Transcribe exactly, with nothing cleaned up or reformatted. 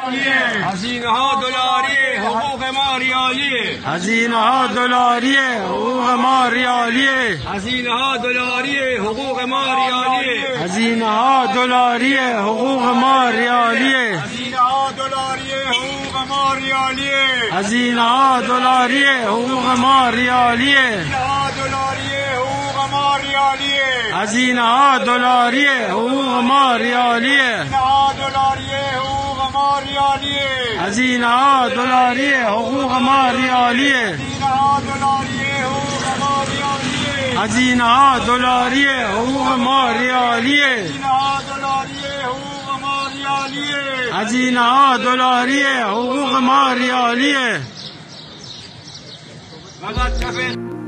هزینه ها دلاری حقوق ما ریالی. هزینه ها دلاری حقوق ما ریالی. هزینه ها دلاری حقوق ما ریالی. هزینه ها دلاری حقوق ما ریالی. هزینه ها دلاری حقوق ما ریالی. هزینه ها دلاری حقوق ما ریالی. هزینه ها دلاری حقوق ما ریالی. هزینه ها دلاری حقوق ما ریالی. هزینه ها دلاری حقوق ما ریالی. هزینه ها دلاری حقوق ما ریالی. فقط